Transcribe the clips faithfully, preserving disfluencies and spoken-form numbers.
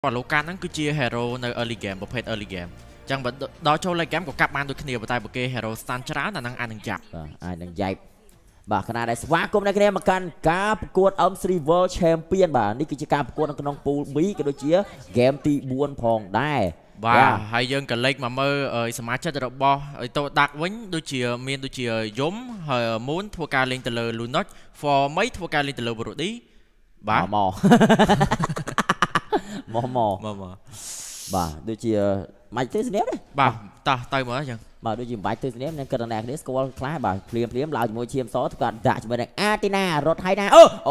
còn lô can nó cứ chia hero nơi early game một pet early game chẳng vẫn đó cho lấy game của các bạn đôi khi vào tay một cái hero stand chả là năng ăn đừng chặt ai đừng dạy bà khả năng đại swa cũng đây cái em mà cần cá cuột ông silver champion bà ní cái cá cuột nó pool bí cái đôi chia game ti buôn phong đai và hai dân cả lệch mà mơ ở smart chất được bo tôi đặt vĩnh đôi chia miền đôi chia giống hơi muốn thua ca lên từ lờ luôn nó for mấy thua ca lên từ lờ bự đi bà mò mò mò mò bà đôi chia mày tới snap đấy bà ta tay mới chẳng bà đôi chia mày tới snap nên cần này đấy score class bà phim phim lao môi chiêm xó cả đã cho mình Athena rốt hay na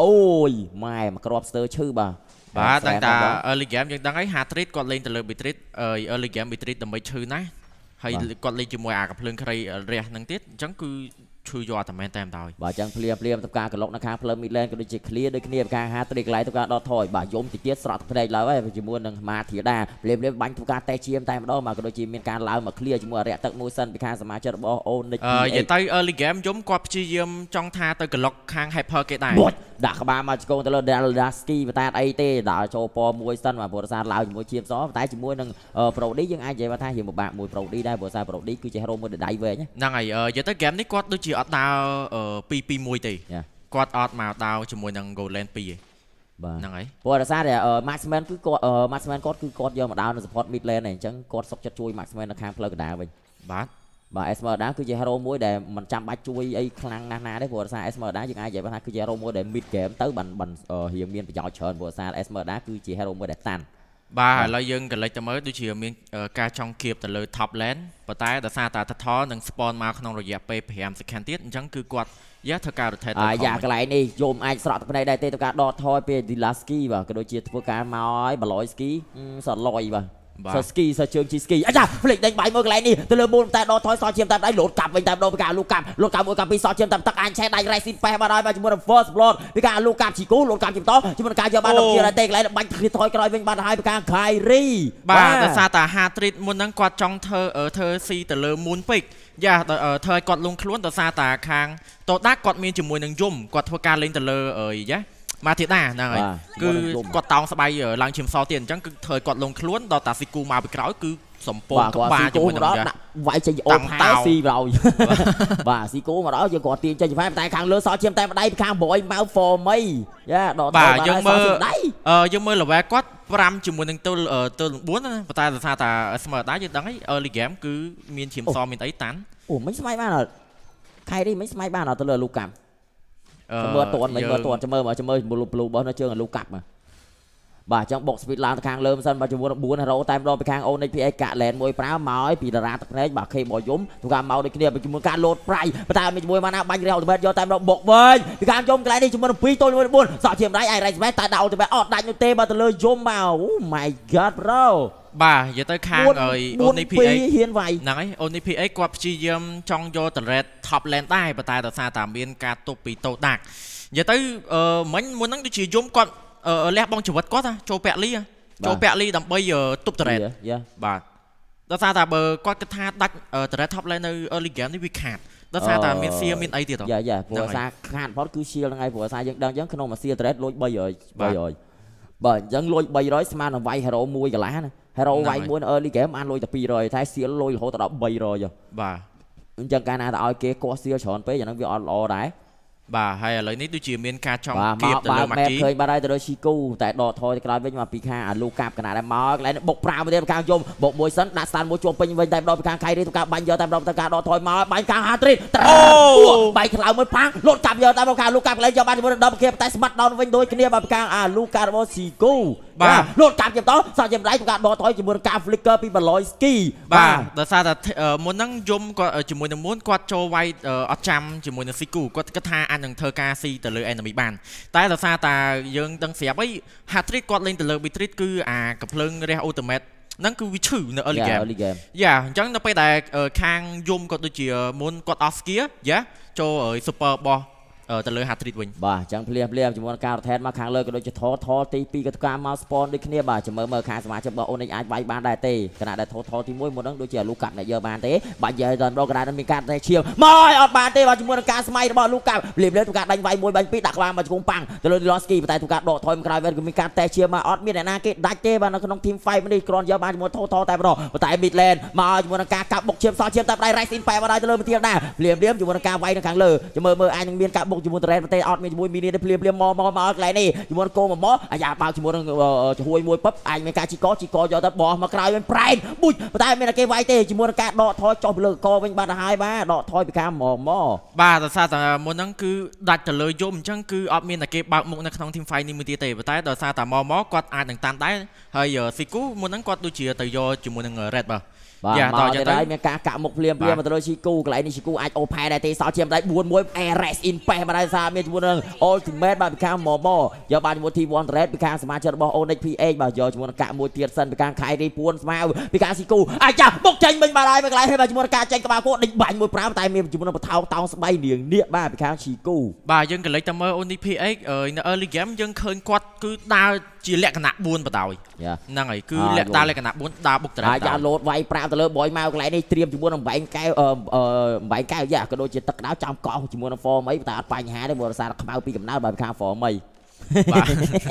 ôi mày mà cropster chư bà bà đang ta early game nhưng đang ấy hat trick còn lên từ lờ bị trick early game bị trick tầm mấy chư nấy hay còn lên chừng mùi à gặp lưng khay rẻ năng tiết chẳng cứ chui do tầm men tem rồi bà chẳng phim phim tập ca cái lốc nó khá phim mid lên cái đôi chia clear đôi kia ca hat trick lại tập ca đo thôi bà giống thì tiết sọt cái đây là vậy chỉ muốn đừng mà thì đa phim phim bánh tập ca tay chiêm tay mà đó mà cái đôi chia miền ca lao mà clear chỉ muốn rẻ tận môi sân bị ca smart chơi ball on vậy tay early game giống qua chi yếm trong tha tới cái lốc khang hyper cái này đã các bạn mà cô ta là Daski và ta ai tê đã cho po môi sân mà bộ ra lao môi chiêm gió tay chỉ muốn đừng pro đi nhưng ai vậy mà thay thì một bạn mùi pro đi đây bộ ra pro đi cứ chơi hero mới để đẩy về nhé năng này giờ tới game này quát đôi chỉ ở tao ở pp mùi tỷ quát ở mà tao chỉ muốn năng gold land pi năng ấy bộ ra thì ở Maxman cứ có Maxman code cứ code do mà đào nó support mid lane này chẳng code sốc chất chui Maxman nó khang plug đá mình bát bà Esmer đá cứ chơi hero muối để mình chăm bách chui ấy khăng na na đấy vừa xa Esmer đá nhưng ai vậy bà cứ chơi hero muối để mid game tới bằng bằng hiện miên phải chọn chọn vừa xa Esmer đá cứ chơi hero muối để tan bà là dân cái lấy tầm mới tôi chỉ miên ca trong kịp từ lời top lane và tay đã xa ta thật thó nâng spawn mà không rồi dẹp pe pm sẽ can tiết chẳng cứ quạt giá thật cao được thay à dạ cái này đi zoom ai sọt cái này đây tê tôi cả đọt thôi pe Dilaski và cái đôi chia tôi cả nói bà lối ski sọt lòi và sờ ski sờ trường chi ski à cha lịch đánh bãi mưa cái này đi từ lời buôn ta đo thói so chiêm tam đánh lột cặp mình tam đo với cả lục cặp lột cặp mỗi cặp bị so chiêm tam tắc anh xe đánh rai xin phe mà đây và chỉ muốn first blood với cả lục cặp chỉ cố lột cặp chỉ to chỉ muốn cả giờ ban đầu kia là tê lại bánh thì thôi cái mình ban hai với cả Kairi bà ta xa ta Hatrit muốn năng quạt trong thơ ở thơ si từ lời muốn pick dạ ở thời quạt lung luôn ta xa ta khang tổ đắc quạt miên chỉ muốn năng zoom quạt thua ca lên từ lời ở giá mà thiệt à này cứ quạt tàu sắp bay ở làng chìm so tiền chẳng cứ thời quạt lông luôn đó ta siku mà bị kéo cứ sầm pôn cấp ba cho mình đó vậy chơi ôm tàu si rồi và siku mà đó giờ quạt tiền cho chị phải tay khang lứa so chiêm tay vào đây khang bội máu phò mây yeah đó bà dương mơ ờ dương mơ là vé quát ram chỉ muốn đừng tôi ở tôi bốn và ta là sao ta smart đá như đấy early game cứ miên chìm so miên ấy tán ủa mấy máy ba là khai đi mấy máy ba nào tôi lừa lục cảm mơ tuần mấy mơ tuần cho mơ mà cho mơ một lục lục bó nó chơi là lục cặp mà bà trong box speed lan khang lơm sân bà cho muốn buôn hero time đo bị khang ôn đây cả lẹn môi prá máu bị ra tập đấy bà khi bỏ dũng tụi cam mau đây kia bị muốn can lột prai bà ta mình mua mana banh reo từ bên do time đo bột với bị khang trong cái này đi chúng mình pi tôi buôn sợ chiếm đấy ai này tại đầu từ bên ọt đánh tê bà từ lơi zoom vào oh my god bro bà giờ tới khang rồi Onipa hiên vậy nói Onipa qua chi yếm trong vô từ red top lane tai bà ta từ xa tạm biên ca topi tô đạc giờ tới mấy muốn nói chỉ zoom con ở lẽ bong chủ vật có ta cho pẹ ly cho pẹ ly đầm bây giờ tụt từ red bà đó xa ta bờ con cái tha đạch ở từ red top lane early game đi bị khát đó xa ta miền xia miền ấy thì thôi dạ dạ vừa xa khát phó cứ xia là ngay vừa xa dân đang dân không mà xia từ red lôi bây giờ bây giờ bởi dân lôi bây rồi smart là vay hero mua cái lá này hero vay muốn early game ăn lôi tập pi rồi thái xia lôi hỗ trợ bây rồi rồi bà dân cái này ta kia có xia chọn tới giờ nó bị on lo đấy bà hay là lấy nít tôi chỉ miền ca trong kịp từ lời mặt chí bà đây từ đôi Shiku tại đọt thôi thì cái với mà Pika à Lucas cái này là mò lại bộc prao với càng zoom bộc môi sấn đã san môi chuông pin với tay đôi càng khai đi tụi càng banh giờ tay đôi tụi càng đọt thôi mò banh càng Hatrit banh khảo mới phang lột cặp giờ tay đôi càng Lucas lấy cho ban vừa đâm kia tay smart down với đôi kia mà càng à Lucas với Shiku bà lột cặp chìm đó sao chìm đấy tụi càng đọt thôi chỉ muốn càng flicker pi bà lôi ski bà đó sao là muốn năng zoom có chỉ muốn muốn quạt cho vay ở trăm chỉ muốn Shiku có cái tha ăn đừng thơ ca si từ lời enemy ban tại là sao ta dương đang xếp ấy Hatrit quát lên từ lời bị trít cứ à cặp lưng ra ultimate nó cứ bị chửi nữa early game dạ chẳng nó phải đại khang zoom có tôi chỉ muốn quát off kia dạ cho ở super ball ទៅលើ hat trick វិញបាទអញ្ចឹងភ្លាមភ្លាមជាមួយការថែតមកខាងលើក៏ដូចជាថតថតទីពីរក៏ការមក spawn ដូចគ្នាបាទចាំមើលមើលខាងសមាជិករបស់អូនអាចវាយបានដែរទេខណៈដែលថតថតទីមួយមុនហ្នឹងដូចជាលូកាប់អ្នកយកបានទេបាទនិយាយដល់ដល់កណ្ដាលមានការតែឈៀវមកឲ្យអត់បានទេបាទជាមួយនឹងការស្មៃរបស់លូកាប់ភ្លាមភ្លាមទូការដាច់វាយមួយបាញ់ពីរដាក់ក្បាលមកជង្គង់ប៉ាំងទៅលើ Losky តែទូការដកថយមកក្រោយវិញក៏មានការតែឈៀវមកអត់មានអ្នកណាគេដាច់ទេបាទនៅក្នុង team fight នេះគ្រាន់យកបានជាមួយថតថតតែម្ដងតែ mid lane មកជាមួយនឹងការកាប់បុកឈៀមសោះឈៀមតែដៃ Rise in ប៉ែមកដល់ទៅលើមធាលដែរភ្លាមភ្លាមជាមួយនឹងការវាយនៅខាងលើចាំមើលមើលអាចនឹងមានការបុកជាមួយ Terrain ប្រទេសអត់មានជាមួយ mini ទេភ្លាមភ្លាមមកមកមកកន្លែងនេះជាមួយនឹងគោមកមកអាយ៉ាបើកជាមួយនឹងចំហួយមួយពឹបអាចមានការជីកជីកយកទៅបោះមកក្រោយវិញប្រែនបុជតែមានគេវាយទេជាមួយនឹងការដកថយចុះពីលើកវិញបាត់ទៅហើយបាទដកថយពីការមកមកបាទដោយសារតែមុនហ្នឹងគឺដាច់ទៅលើយំអញ្ចឹងគឺអត់មានតែគេបើកមុខនៅក្នុង team fight នេះមួយទៀតទេប៉ុន្តែដោយសារតែមកមកគាត់អាចនឹងតាន់ដែរហើយស៊ីគូមុនហ្នឹងគាត់ដូចជាទៅយកជាមួយនឹង red បាទបាទមកទៅហើយមានការកាក់មុខភ្លាមភ្លាមមកទៅលើស៊ីគូកន្លែងនេះស៊ីគូអាចអូផែដែរទេសោះជាមដៃបួនមួយ Ares in ប៉េះមកដែរសារមានជាមួយនឹង ultimate បាទពីខាងមកមកយកបានជាមួយ ที วัน Red ពីខាងសមាជិករបស់ Onyx พี เอช បាទយកជាមួយនឹងកាក់មួយទៀតសិនពីខាងខៃរីពួនស្មៅពីខាងស៊ីគូអាចចាស់បុកចេញវិញបាទហើយមកកន្លែងហើយបាទជាមួយនឹងការចេញក្បាលគោដេញបាញ់មួយប្រាំតែមានជាមួយនឹងបថោតោងស្បៃនាងនាគបាទពីខាងស៊ីគូបាទយើងកន្លែងទៅមើល Onyx พี เอช នៅ early game យើងឃើញគាត់គឺដើរជាលក្ខណៈបួនបដ ாய் ហ្នឹងហើយគឺលក្ខណៈលក្ខណៈបួនដើរបុកត្រែអាចចាលោតវាយប្រាំទៅលើបយមកកន្លែងនេះត្រៀមជាមួយនឹងបែងកែវអឺបែងកែវយ៉ាក៏ដូចជាទឹកក្តៅចាំកោសជាមួយនឹង form អីតែអត់បញ្ហាទេព្រោះសារខ្មៅពីកំណើតបើខាង form អីបាទ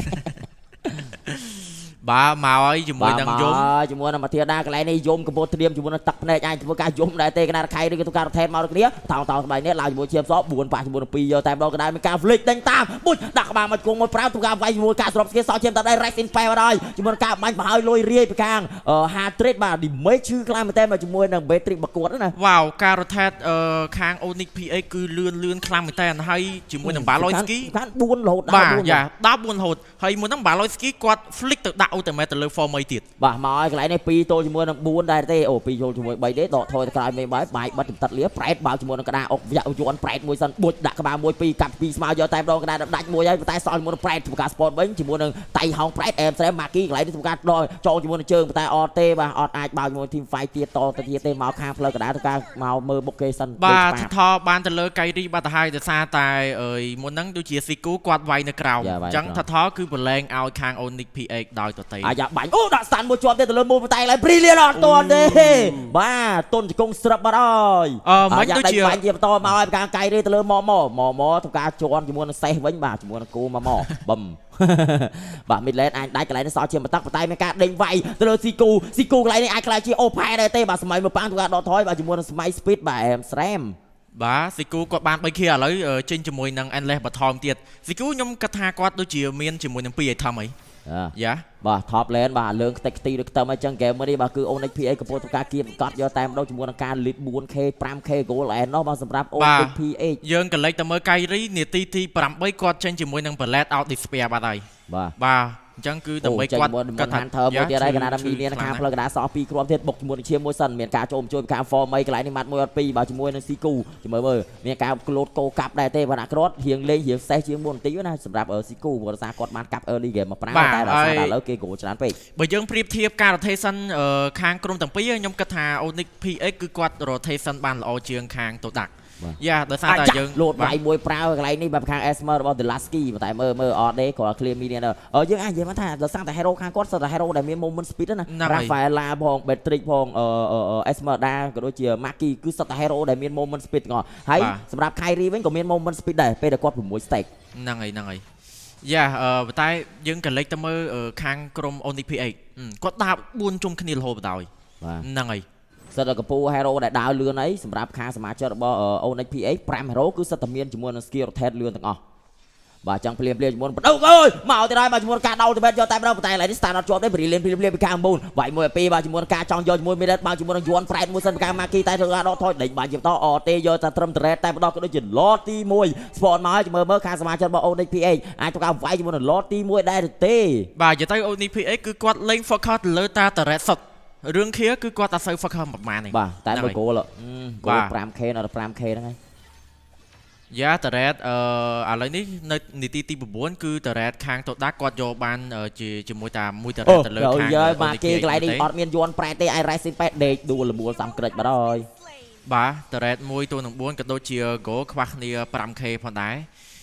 បាទមកហើយជាមួយនឹងយំជាមួយនឹងមាធាដាកន្លែងនេះយំកំពុងត្រៀមជាមួយនឹងទឹកភ្នែកអាចធ្វើការយំដែរទេកណ្ដាលខៃឬក៏ធ្វើការថែតមកដូចគ្នាតោងតោងស្បៃនេះឡើងជាមួយឈៀមសបួនប៉ះជាមួយនឹងពីរយកតែម្ដងកណ្ដាលមានការហ្លិចដេញតាមបុជដាក់ក្បាលមកគង់មួយប្រាំធ្វើការវាយជាមួយការស្របស្គីសោះឈៀមតែដៃ Rise in ប៉ែមកហើយជាមួយនឹងការបាញ់ប្រហើយលុយរាយពីខាង hard trade បាទ damage ឈឺខ្លាំងមែនតើជាមួយនឹង Beatrix បកួតណាវ៉ាវការ rotate ខាង Onyx พี เอช គឺលឿនលឿនខ្លាំងមែនតើហើយជាមួយនឹង Baloysky ខាងបួនរហូតដល់បាទយ៉ាដល់បួនរហូតហើយមួយនឹង Baloysky គាត់ flick ទៅដាក់ ultimate ទៅលើ formអីទៀតបាទមកឲ្យកន្លែងនេះពីរទល់ជាមួយនឹងបួនដែរទេអូពីរទល់ជាមួយបីទេដកថយទៅក្រោយមេបាយបាយបិទទឹកលាប្រែតបើជាមួយនឹងកណ្ដាលអុកយ៉ាយន់ប្រែតមួយសិនបុជដាក់ក្បាលមួយពីរកាប់ពីរស្មៅយកតែម្ដងកណ្ដាលដាច់មួយហើយតែសល់ជាមួយនឹងប្រែតធ្វើការ sport វិញជាមួយនឹងតៃហោងប្រែតអែមស្រែម៉ាគីកន្លែងនេះធ្វើការដកចូលជាមួយនឹងជើងតែអត់ទេបាទអត់អាចបើជាមួយ team fight ទៀតតទៅទៀតទេមកខាងផ្លូវកណ្ដាលធ្វើការមកមើលបុកគេសិនបាទថតបានទៅលើកៃរីបាត់ទៅហើយដោយសារតែអើយមុនហ្នឹងដូចជាស៊ីគូគាត់វាយនៅក្រោមអញ្ចឹងថតគឺប្រឡែងឲ្យខាង Onyx พี เอช ដោយតទេអាយ៉ាបាញ់អូដាក់ស្តាន់មួយជាប់ទេទៅលើមូលតែឡើង brilliant អត់ទាន់ទេបាទតុនជង្គង់ស្រាប់បាត់ហើយអឺមិនដូចជាបាញ់ជាបន្តមកឲ្យខាងកៃរីទៅលើមកមកមកមកធ្វើការជន់ជាមួយនឹងសេះវិញបាទជាមួយនឹងគូមកមកបឹមបាទ mid lane អាចដាច់កន្លែងនេះសល់ជាបន្តតែមានការដេញវាយទៅលើស៊ីគូស៊ីគូកន្លែងនេះអាចខ្លាចជាអូផែដែរទេបាទសម័យមកប៉ាំងធ្វើការដកថយបាទជាមួយនឹងសម័យ speed បាទអែមស្រែមបាទស៊ីគូគាត់បានបីខៀឥឡូវចេញជាមួយនឹង endless បឋមទៀតស៊ីគូខ្ញុំគិតថាគាត់ដូចជាមានជាមួយនឹងពីរ item អីយ៉ាបាទ top lane បាទលើងខ្ទេចខ្ទីដូចខ្ទឹមអញ្ចឹង game នេះបាទគឺ Onyx พี เอช កំពុងធ្វើការគៀបកត់យកតែម្ដងជាមួយនឹងការ lead បួនខេ ប្រាំខេ goal end នោះបាទសម្រាប់ Onyx พี เอชយើងកលេចទៅមើលកៃរីនាទីទីប្រាំបីគាត់ចេញជាមួយនឹង Pallet out despair បាត់ហើយបាទបាទអញ្ចឹងគឺដើម្បីគាត់គាត់ថាធ្វើមួយទៀតហើយកណ្ដាលមីលៀនខាងផ្លូវកណ្ដាលសោះពីរគ្រាប់ទៀតបុកជាមួយនឹងឈាមមួយសិនមានការចូលជួយពីខាង form អីកន្លែងនេះម៉ាត់មួយអត់ពីរបាទជាមួយនឹងស៊ីគូចាំមើលមើលមានការក្លូតកោកាប់ដែរទេបាទអាក្រតរៀងលេងរៀងសេះជាងមុនបន្តិចណាសម្រាប់ស៊ីគូព្រោះសារគាត់បានកាប់ early game មកប្រាំតែដល់សារដល់ឥឡូវគេ goal ច្រើនពេកបើយើងប្រៀបធៀបការ rotation ខាងក្រុមទាំងពីរខ្ញុំគិតថា Onyx พี เอช គឺគាត់ rotation បានល្អជាងខាងតូដាក់យ៉ាដោយសារតែយើងលោតវាយមួយប្រើកន្លែងនេះបែបខាង Esmer របស់ The Lasky តែមើលមើលអត់ទេគាត់ clear minion អឺយើងអាចនិយាយថាដោយសារតែ hero ខាងគាត់សិតតែ hero ដែលមាន moment speed ណា Rafaela ផង Beatrix ផងអឺ Esmeralda ក៏ដូចជា Maki គឺសិតតែ hero ដែលមាន moment speed ទាំងអស់ហើយសម្រាប់ Kyrie វិញក៏មាន moment speed ដែរពេលដែលគាត់៦ stack ហ្នឹងហើយហ្នឹងហើយយ៉ាអឺប៉ុន្តែយើងក៏លេចទៅមើលខាងក្រុម Onyx พี เอช គាត់ដើរបួនជុំគ្នារហូតដល់ហ្នឹងហើយសិតតែកពូ hero ដែលដើរលឿនអីសម្រាប់ខាងសមាជិករបស់ Onyx พี เอช ប្រាំ hero គឺសិតតែមានជាមួយនឹង skill rotate លឿនទាំងអស់បាទចឹងភ្លាមភ្លាមជាមួយបដូកអើយមកទៅហើយបាទជាមួយការដោតទៅបែតយកតែម្ដងតែឥឡូវនេះ start អត់ជាប់ទេព្រីលៀនព្រីលៀនពីខាងបូនវាយមួយពីរបាទជាមួយនឹងការចង់យកជាមួយ Midet បាទជាមួយនឹងយួនប្រែតមួយសិនពីខាង Maki តែធ្វើការដកថយដេញបាទជាបន្តអទេយកតែត្រឹម Turret តែម្ដងក៏ដូចជា lot ទីមួយ spawn មកហើយមើលមើលខាងសមាជិករបស់ Onyx พี เอช អាចធ្វើការវាយជាមួយនឹង lot ទីមួយដែរទេបាទនិយាយទៅ Onyx พี เอช គឺគាត់លេង focus ទៅលើតា Turret សុទ្ធរឿងខៀគឺគាត់តែសូវ focus ប្រហែលនេះបាទតែមួយ goal goal ប្រាំខេដល់ប្រាំខេហ្នឹងហើយយ៉ាតារ៉េតអឺឥឡូវនេះនៅនីតិទី៩គឺតារ៉េតខាងតូដាគាត់យកបានជាជាមួយតាមួយតារ៉េតទៅលើខាងយើមកគេកន្លែងនេះអត់មានយន់ប្រែតទេអាយរ៉េស៊ីនប៉ែតដេកដួលលមួលសំក្រិចបាត់ហើយបាទតារ៉េតមួយទល់នឹងបួនក៏ដូចជា goal ខ្វះគ្នាប្រាំខេផងដែរ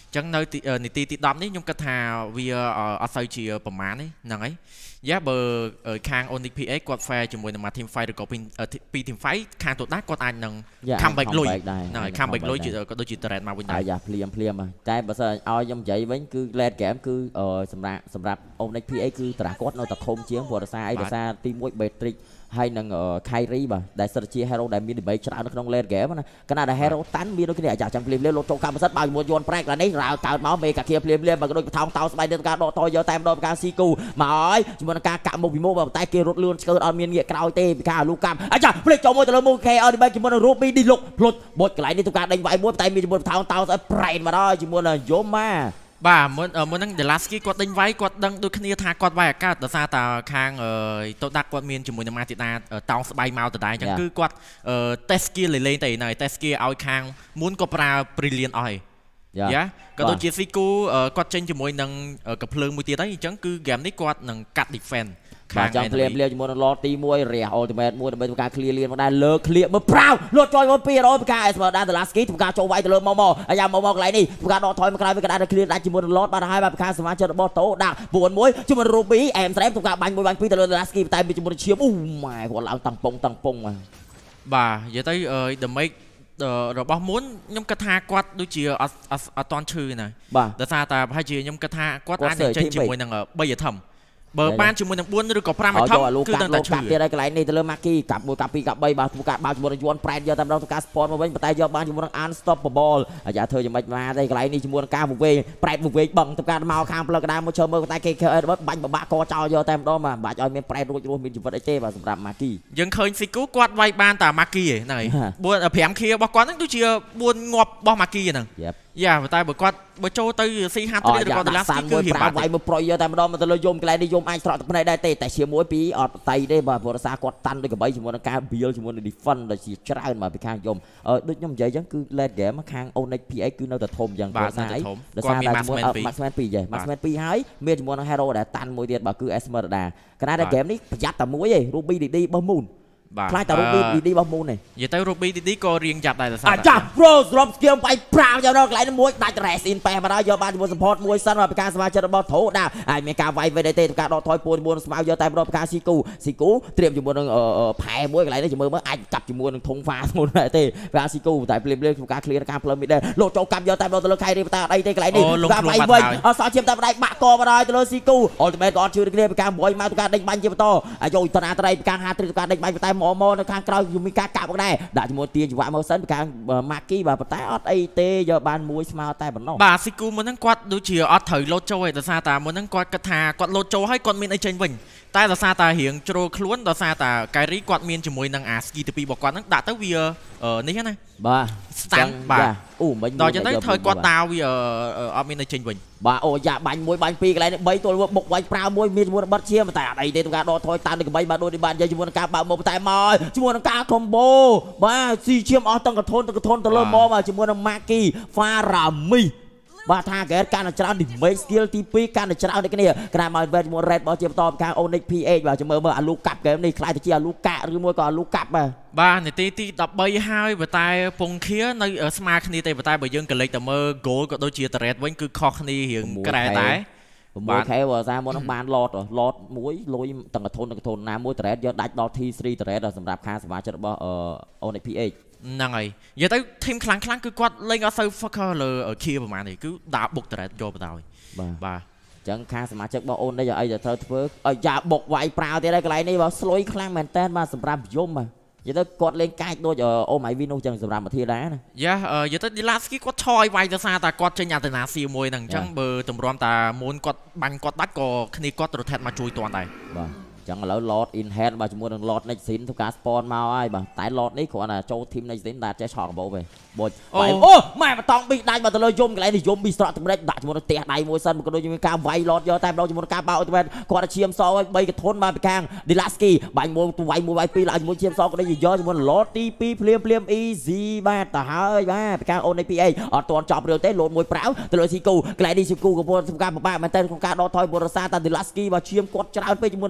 ចឹងនៅនីតិទីដប់នេះខ្ញុំគិតថាវាអត់សូវជាប្រមាណទេហ្នឹងហើយយ៉ាបើខាង Onyx พี เอ็กซ์ គាត់ fair ជាមួយនឹង team fight ឬក៏ពី team fight ខាងទៅដែរគាត់អាចនឹង comeback លុយហ្នឹងហើយ comeback លុយក៏ដូចជា trade មកវិញដែរយ៉ាភ្លាមភ្លាមតែបើសិនឲ្យខ្ញុំនិយាយវិញគឺ late game គឺសម្រាប់សម្រាប់ Onyx พี เอ็กซ์ គឺតារាគាត់នៅតែធំជាងព្រោះដោយសារអីដោយសារទីមួយ Beatrix ហើយនឹង Kyrie បាទដែលសិតជា hero ដែលមាន debate ច្រើននៅក្នុង late game ណាគណៈដែល hero តាន់មានដូចគ្នាអាចារ្យចាំភ្លាមភ្លាមលោតចូលកម្មសិទ្ធបើមួយយន់ប្រែកឡើយនេះរ៉ាវកើតមកមេកាគៀភ្លាមភ្លាមបើក៏ដូចបថោងតោស្បៃទៅការដកតយកតែម្ដងការស៊ីគូមកហើយជាមួយនឹងការកាក់មុខពីមុខបើតែគេរត់លឿនឆ្កើអត់មានងាកក្រោយទេពីការលូកាប់អាចារ្យភ្លេចចូលមួយទៅលើមុខ K ឲ្យ debate ជាមួយនឹង Ruby ឌីលុកភ្លុតបុចកន្លែងនេះទៅការដេញវាយមួយតែមានជាមួយបថោងតោស្អីប្រែនមកដល់ជាមួយនឹងយមម៉ាបាទមុនមុនហ្នឹង Delaski គាត់ដេញវាយគាត់ដឹងដូចគ្នាថាគាត់វាយអាកាសដោយសារតែខាងទៅដាក់គាត់មានជាមួយនឹងម៉ាទីតាតោងស្បៃមកដដែលអញ្ចឹងគឺគាត់ test skill លេងតែណៃ test skill ឲ្យខាងមុនគាត់ប្រើ brilliant អស់ហើយយ៉ាក៏ដូចជា Siku គាត់ចេញជាមួយនឹងកំភ្លើងមួយទៀតហើយអញ្ចឹងគឺ game នេះគាត់នឹងកាត់ defense បាទចង់ភ្លាមភ្លាមជាមួយនឹង lot ទីមួយរះ ultimate មួយដើម្បីធ្វើការ clear លៀនមកដែរលើ clear មើលប្រាវលត់ចុយមកពីររពីការ Esmeralda Delaski ធ្វើការចូលវាយទៅលើមកមកអាយ៉ាមកមកកន្លែងនេះធ្វើការដកថយមកក្រោយវាក៏ដែរ clear ដាច់ជាមួយនឹង lot បាទហើយបាទពីការសមាជិករបស់តោដាក់បួនមួយជាមួយនឹង Ruby Am Strem ធ្វើការបាញ់មួយបាញ់ពីរទៅលើ Delaski តែជាមួយនឹងឈាមអូម៉ែគាត់ឡើងតាំងពងតាំងពងបាទនិយាយទៅ the make របស់មុនខ្ញុំគិតថាគាត់ដូចជាអត់អត់តន់ឈឺណាដោយសារតែប្រហែលជាខ្ញុំគិតថាគាត់អាចចេញជាមួយនឹងបីអាថឹមបើបានជាមួយនឹងបួនឬក៏ប្រាំអាថឹមគឺដឹងតែឈឺកាប់ទៀតហើយកន្លែងនេះទៅលើ Maki កាប់មួយកាប់ពីរកាប់បីបាទធ្វើការបាល់ជាមួយនឹងយួនប្រែតយកតែម្ដងធ្វើការ spot មកវិញប៉ុន្តែយកបានជាមួយនឹង unstoppable អាយ៉ាធ្វើយ៉ាងម៉េចមកទេកន្លែងនេះជាមួយនឹងការវវិញប្រែតវវិញបឹងធ្វើការមកខាងផ្លូវកណ្ដាលមកឈើមើលតែគេបាញ់បបាក់កចោលយកតែម្ដងបាទបាច់ឲ្យមានប្រែតរួចរស់មានជីវិតអីទេបាទសម្រាប់ Maki យើងឃើញ Siku គាត់វាយបានតែ Maki ហ្នឹងហើយបួនប្រាំខៀរបស់គាត់ហ្នឹងដូចជាបួនងាប់របស់ Maki ហ្នឹងយ៉ាតែបើគាត់បើចូលទៅស៊ីហាត់ត្រីឬក៏ Delaski គឺរៀបបាត់វាយមកប្រយយកតែម្ដងមកទៅលើយំកន្លែងនេះយំអាចស្រក់ទឹកភ្នែកដែរទេតែជាមួយពីអត់តៃទេបាទព្រោះរសារគាត់តាន់ដូចកបីជាមួយនឹងការ build ជាមួយនឹង defend ដែលជាច្រើនបាទពីខាងយំដូចខ្ញុំនិយាយអញ្ចឹងគឺ late game ខាង Onyx พี เอ็กซ์ គឺនៅតែធំយ៉ាងព្រោះសារអីដោយសារតែជាមួយ Maxman ពីរយេ Maxman ពីរហើយមានជាមួយនឹង hero ដែលតាន់មួយទៀតបាទគឺ Esmeralda កណ្ដាលតែ game នេះប្រយ័ត្នតែមួយឯង Ruby ឌីឌីបោះ Moonខ្លាចតែ Ruby ឌីឌីរបស់ Moon នេះនិយាយទៅ Ruby ឌីឌីក៏រៀងចាប់ដែរដោយសារអាចា Rose Drop Skill បាយប្រាវយកដល់កន្លែងមួយដាច់ Rest in ប៉ែមកដល់យកបានជាមួយ support មួយសិនមកពីការសមាជិករបស់ធូដាក់ហើយមានការវាយវិញដែរទេការដកថយពួនមួយស្មៅយកតែម្ដងពីការ Siku Siku ត្រៀមជាមួយនឹងផែមួយកន្លែងនេះមើលមើលអាចកាប់ជាមួយនឹងធុងហ្វាធ្ងន់ដែរទេពីការ Siku តែភ្លាមភ្លាមក្នុងការ clear ការផ្លូវមីដែរលោកចូលកាប់យកតែម្ដងទៅលើ Kyrie តែអត់អីទេកន្លែងនេះការវាយវិញអត់សល់ឈាមតែម្ដាយបាក់កមកដល់ទៅលើ Siku Ultimate ក៏អត់ជឿគ្នាពីការមួយមកទៅការដេញបាញ់ជាបន្តអាយុតនាត្រីពីការហាត្រីការដេញបាញ់តែមកមកនៅខាងក្រោយមានការកាប់មកដែរដាក់ជាមួយទាញចង្វាក់មកសិនពីការ Maki បាទប៉ុន្តែអត់អីទេយកបានមួយស្មើតែប៉ុណ្ណោះបាទ Siku មុនហ្នឹងគាត់ដូចជាអត់ត្រូវលោតចូលទេដោយសារតែមុនហ្នឹងគាត់គិតថាគាត់លោតចូលហើយគាត់មានអីចេញវិញតែដោយសារតែរៀងជ្រុលខ្លួនដោយសារតែ Kyrie គាត់មានជាមួយនឹងអា ski ទីពីររបស់គាត់ហ្នឹងដាក់ទៅវានេះណាបាទស្តាំបាទអូមិញដល់ចឹងទៅធ្វើគាត់តាវវាអត់មានអីចេញវិញបាទអូយ៉ាបាញ់មួយបាញ់ពីរកន្លែងនេះបីទល់បុកវាយប្រាវមួយមានជាមួយនឹងបិទឈាមតែអត់អីទេក្នុងការដកថយតាមនឹងកបីបាទដូចនេះបាននិយាយជាមួយនឹងការបើកមកតែមកជាមួយនឹងការ combo បាទស៊ីឈាមអស់ទាំងកធនទាំងកធនទៅលើមកបាទជាមួយនឹង Maki Farami បាទថាកែកាន់តែច្រើន damage skill ទីពីរកាន់តែច្រើនដូចគ្នាក្រៅមក event មួយ red របស់ជាបន្តខាង Onyx พี เอ็กซ์ បាទចាំមើលមើលអាលូកាប់ game នេះខ្លាចទៅជាអាលូកាឬមួយក៏អាលូកាប់បាទបាទនាទីទីដប់បីហើយប៉ុន្តែពងខៀនៅស្មើគ្នាទេប៉ុន្តែបើយើងកលេចទៅមើល goal ក៏ដូចជា turret វិញគឺខុសគ្នារៀងក្រែដែរបាទខែបើសារមុននឹងបាន lot lot មួយលុយទាំងកធនទាំងកធនណាមួយ turret យកដាច់ដល់ T 3 turret សម្រាប់ខាងសមាជិករបស់ Onyx พี เอ็กซ์ហ្នឹងហើយនិយាយទៅ team ខ្លាំងខ្លាំងគឺគាត់លេងអត់សូវ focus លើ Kia ប្រហែលនេះគឺដាក់បុក turret យកបដ ாய் បាទបាទអញ្ចឹងខាងសមាជិករបស់អូននេះអីទៅត្រូវធ្វើឲ្យយ៉ាបុកវាយប្រាវទៀតហើយកន្លែងនេះបើស្លុយខ្លាំងមែនតើបាទសម្រាប់យមបាទនិយាយទៅគាត់លេងកាចដូចអូម៉ៃវីនោះចឹងសម្រាប់មាធាដែរណាយ៉ានិយាយទៅ Delaski គាត់ឆយវាយទៅសារតែគាត់ចេញអត្តនាសៀមួយហ្នឹងអញ្ចឹងបើតម្រាំតាមុនគាត់បាញ់គាត់ដាច់ក៏គ្នាគាត់ rotate មកជួយតាន់ដែរបាទចឹងឥឡូវ lot in hand បាទជាមួយនឹង lot Nexin ធ្វើការ spawn មកហើយបាទតែ lot នេះគ្រាន់តែចូល team Nexin តែចេះឆក់កាបូបទេបុចអូម៉ែបតង់ប៊ីដាច់មកទៅលើយំកន្លែងនេះយំប៊ីស្រក់ទឹកម្ដេចដាក់ជាមួយនឹងផ្ទះដៃមួយសិនក៏ដូចមានការវាយ lot យកតែម្ដងជាមួយនឹងការបោកទៅគាត់ឈាមសឲ្យបីកធនមកពីខាង Delaski បាញ់មួយវាយមួយវាយពីរឡើងជាមួយឈាមសក៏ដូចយកជាមួយនឹង lot ទីពីរភ្លាមភ្លាម easy បាទទៅហើយបាទពីខាង Onyx พี เอ็กซ์ អត់ទាន់ចប់រឿងទេ lot មួយប្រាវទៅលើ Siku កន្លែងនេះ Siku កំពុងធ្វើការពិបាកមែនតើក្នុងការដកថយបុរសាតា Delaski បាទឈាមគាត់ច្រើនពេកជាមួយនឹងឈាមស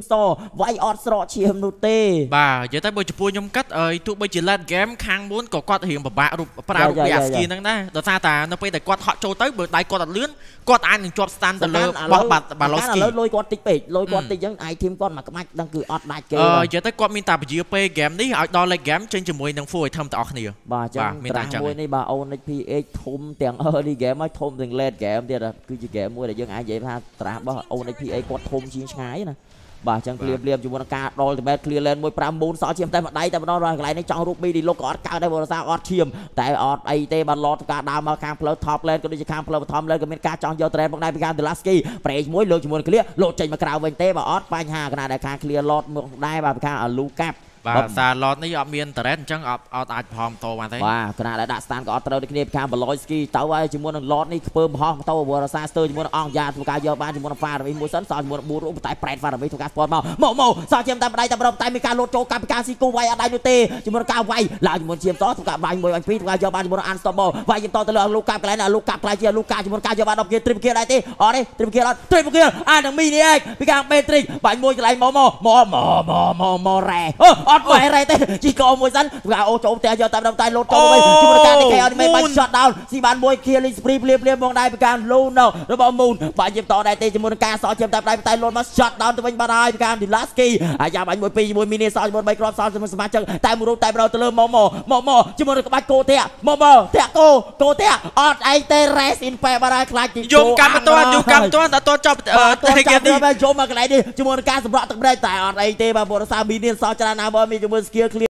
សវាយអត់ស្រកឈាមនោះទេបាទនិយាយទៅបើចំពោះខ្ញុំកាត់ទោះបីជា late game ខាងមុនក៏គាត់រៀងពិបាករូបប្រើរូបវាអាស្គីហ្នឹងដែរដោយសារតែនៅពេលដែលគាត់ហក់ចូលទៅបើដៃគាត់អត់លឿនគាត់អាចនឹងជាប់ stand ទៅលើបោះបាត់បាឡូស្គីឥឡូវលុយគាត់តិចពេកលុយគាត់តិចអញ្ចឹង item គាត់មកក្បាច់ដឹងគឺអត់ដាច់គេអឺនិយាយទៅគាត់មានតែពជាពេល game នេះឲ្យដល់ late game ចេញជាមួយនឹង full item ទាំងអស់គ្នាបាទអញ្ចឹងមានតែមួយនេះបាទ Onyx พี เอ็กซ์ ធំទាំង early game ហើយធំទាំង late game ទៀតគឺជា game មួយដែលយើងអាចនិយាយថាត្រាស់របស់ Onyx พี เอ็กซ์ គាត់ធំជាងឆ្ងាយណាបាទអញ្ចឹង clear ភ្លាមជាមួយនឹងការដល់តែ clear lane មួយ5 4សល់ឈាមតែម្ដាយតែម្ដងដល់កន្លែងនេះចង់រូបមីឌីលុកក៏អត់កើតដែរបើរសារអត់ឈាមតែអត់អីទេបាទ lot ការដើរមកខាងផ្លូវ top lane ក៏ដូចជាខាងផ្លូវបឋម lane ក៏មានការចង់យក trend មកដែរពីខាង Delaski ប្រេងមួយលើកជាមួយ clear លោតចេញមកក្រៅវិញទេបាទអត់បញ្ហាគណៈដែលខាង clear lot មកដែរបាទពីខាង Lucap បាទសារ lot នេះអត់មាន trend អញ្ចឹងអត់អត់អាចផមតោបានទេបាទគណៈដែលដាក់ stand ក៏អត់ត្រូវដូចគ្នាពីខាង Baloyski ទៅហើយជាមួយនឹង lot នេះខ្ពើមហោះទៅវរសាស្ទើជាមួយនឹងអង្គយ៉ាធ្វើការយកបានជាមួយនឹង Faravi មួយសិនសល់ជាមួយនឹង4រូបតែប្រែត Faravi ធ្វើការ sport មកមកមកសល់ជាមតែម្ដាយតែប្រមតែមានការលោតចូលកាប់ពីការស៊ីគូវាយអត់ដៃនោះទេជាមួយនឹងការវាយឡើងជាមួយជាមតធ្វើការវាយមួយបាញ់ពីរធ្វើការយកបានជាមួយនឹង Unstoppable វាយបន្តទៅលើលោកកាប់កន្លែងលោកកាប់ខ្លាយជាលោកកាប់ជាមួយនឹងការយកបាន10 kill triple kill ដែរទេអត់ទេ triple kill អត់ triple kill អានឹង mini egg ពីខាង Matrix បាញ់មួយកន្លែងមកមកមកមកមកមករ៉ែអត់បែររ៉ែទេជីកោមួយសិនធ្វើការអូចូលផ្ទះយកតាមតែលោតចូលវិញជាមួយនឹងការទី K អត់មានបាញ់ shot down ស៊ីបានមួយ killing spree ភ្លាមភ្លាមមកដែរពីការ Luno របស់ Moon បាញ់ជាបន្តដែរទេជាមួយនឹងការសល់ជាតាមដៃតែលោតមក shot down ទៅវិញបានហើយពីការ Delaski អាយ៉ាបាញ់មួយពីរជាមួយ mini សល់ជាមួយ3គ្រាប់សល់ជាមួយសមាជិកតែមួយរូបតែម្ដងទៅលើមកមកមកមកជាមួយនឹងក្បាច់គោធាក់មកមកធាក់គោគោធាក់អត់អីទេ rest in peace បានហើយខ្លាចទីយំកម្មមិនទាន់យំកម្មមិនទាន់តែទាន់ចប់តែគេនេះយំមកកន្លែងនេះជាមួយនឹងការសម្រក់ទឹកប្រេងតែអត់អីទេបាទបុរសសា mini សល់ច្រើនណាស់បើមានជាមួយ skill clear